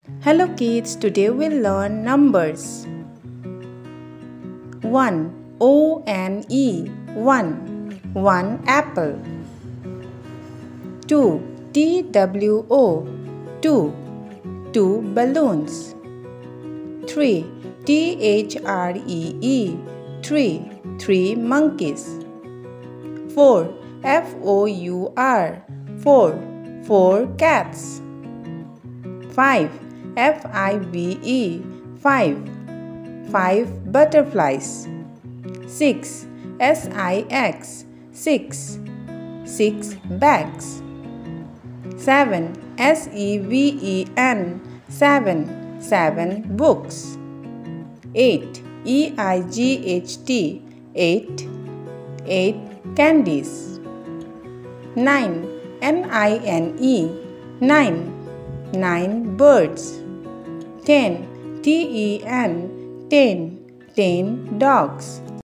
Hello kids, today we'll learn numbers. 1. O-N-E 1 apple. 2. T-W-O 2 balloons. 3. T-H-R-E-E 3 monkeys. 4. F-O-U-R 4 cats. 5. F-I-V-E 5 butterflies. 6. S-I-X 6 bags. 7. S-E-V-E-N 7 books. 8. E-I-G-H-T 8 candies. 9. N-I-N-E 9 birds. 10. T-E-N 10 dogs.